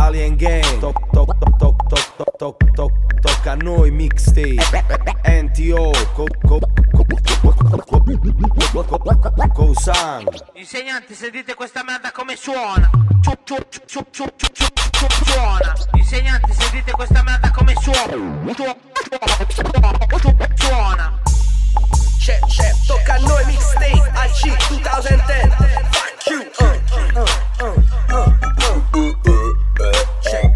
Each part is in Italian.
Alien Gang. Tocca a noi mixtape. NTO Kosan. Insegnante, sentite questa merda come suona. Suona. Insegnante, sentite questa merda come suona. Suona. Chef, tocca a noi mixtape AG 2010. Fuck you. Check.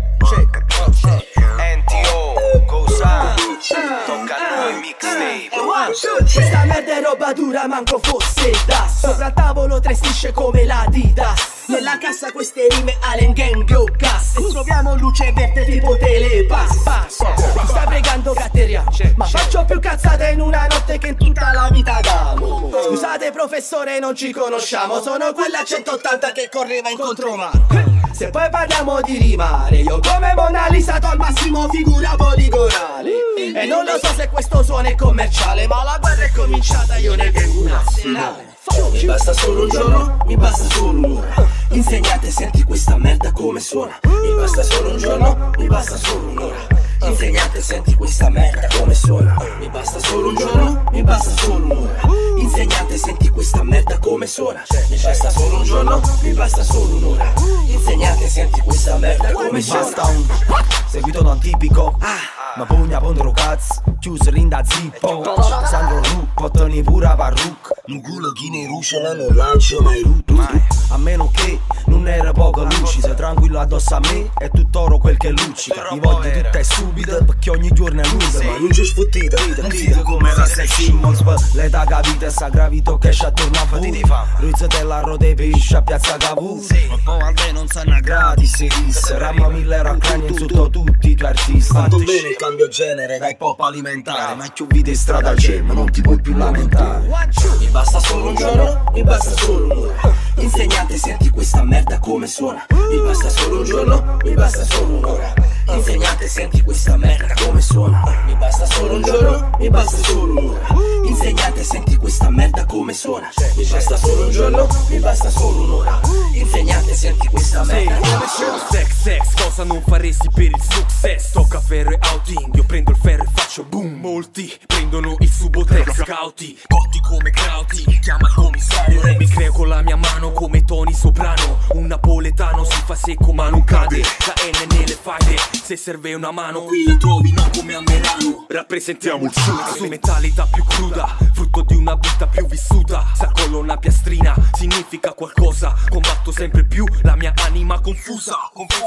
NTO Kosan. Tocca a noi mixtape. Questa merda è roba dura, manco fosse das. Sopra il tavolo tre strisce come la Adidas. Nella cassa queste rime Alien Gang o gas. E troviamo luce verde tipo telepass. Mi sta pregando catteriamo, ma faccio più cazzate in una notte che in tutta la vita d'amo. Scusate professore, non ci conosciamo. Sono quella 180 che correva in contromano. Se poi parliamo di rimare, io come Mona Lisa to al massimo figura poligonale. E non lo so se questo suono è commerciale, ma la guerra è cominciata, io ne vengo un nazionale. Mi basta solo un giorno, mi basta solo un'ora. Insegnate, senti questa merda come suona. Mi basta solo un giorno, mi basta solo un'ora. Insegnate, senti questa merda come suona. Mi basta solo un giorno, mi basta solo un'ora. Insegnate, senti questa merda come suona. Mi basta solo un giorno, mi basta solo un'ora. Insegnate, senti questa merda come suona. Mi basta un seguito da un tipico. Ma pugna contro cazzo, chiuso rinda zippo. Sandro Ru, bottoni pura parrucca. Un culo chi ne ruscia non lancia mai rutto. A meno che non era poco luci. Sei tranquillo addosso a me, è tutt'oro quel che luccica. Mi voglio tutta e subito, perché ogni giorno è lunga. Ma non c'è sfottita, non dite come la Sex Simmons. L'età capita, sta gravito che c'è attorno a voi. Rizzatella a rote pesce a piazza Cavour. Ma poi almeno non sanno gratis e disse. Ramma 1000 euro a cranio in sotto tutti i tuoi artisti. Fatto bene il cambio genere dai pop alimentare. Ma più vite in strada al gym, non ti puoi più lamentare. Mi basta solo un giorno, mi basta solo un'ora. Insegnate, senti questa merda come suona. Mi basta solo un giorno, mi basta solo un'ora. Insegnate, senti questa merda come suona. Mi basta solo un giorno, mi basta solo un'ora. Insegnate, senti questa merda come suona. Mi basta solo un giorno, mi basta solo un'ora. Insegnate, senti questa merda come suona. Sex, cosa non faresti per il success? Tocca ferro e outing, io prendo il ferro e faccio boom. Molti prendono il subotrek, scouti, cotti come crauti, chiama il commissario. Mi creo con la mia mano come Tony Soprano. Un napoletano si fa secco ma non cade. La N nelle faglie, se serve una mano qui la trovi, non come a Merano. Rappresentiamo il sud, su mentalità più cruda, frutto di una vita più vissuta. Sta colonna piastrina significa qualcosa. Combatto sempre più la mia anima confusa.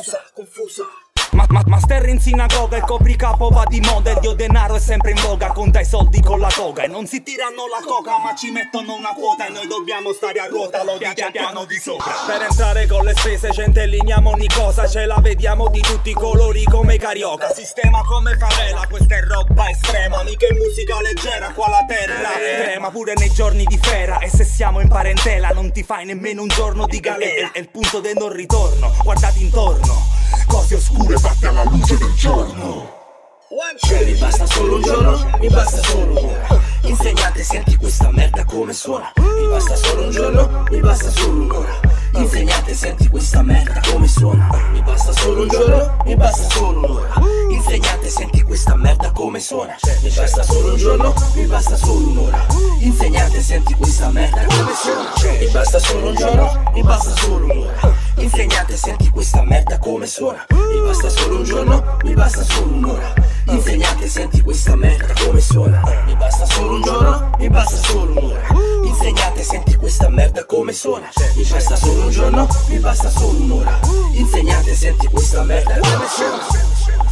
Master in sinagoga, il copricapo va di moda. Il dio denaro è sempre in voga, conta i soldi con la toga. E non si tirano la coca ma ci mettono una quota. E noi dobbiamo stare a ruota, lo dice il piano di sopra. Per entrare con le spese centelliniamo ogni cosa. Ce la vediamo di tutti i colori come carioca. Sistema come favela, questa è roba estrema. Mica in musica leggera, qua la terra trema. Pure nei giorni di fera, e se siamo in parentela non ti fai nemmeno un giorno di galera. È il punto del non ritorno, guardate intorno, cose oscure fatte alla luce del giorno. Mi basta solo un giorno, mi basta solo un'ora. Insegnate, senti questa merda come suona. Mi basta solo un giorno, mi basta solo un'ora. Insegnate, senti questa merda come suona. Mi basta solo un giorno, mi basta solo un'ora. Insegnate, senti questa merda come suona. Mi basta solo un giorno, mi basta solo un'ora. Insegnate, senti questa merda come suona. Mi basta solo un giorno, mi basta solo un'ora. Insegnate, senti questa merda come suona. Mi basta solo un giorno, mi basta solo un'ora. Insegnate, senti questa merda come suona. Mi basta solo un giorno, mi basta solo un'ora. Insegnate, senti questa merda come suona. Mi basta solo un giorno, mi basta solo un'ora. Insegnate, senti questa merda come suona.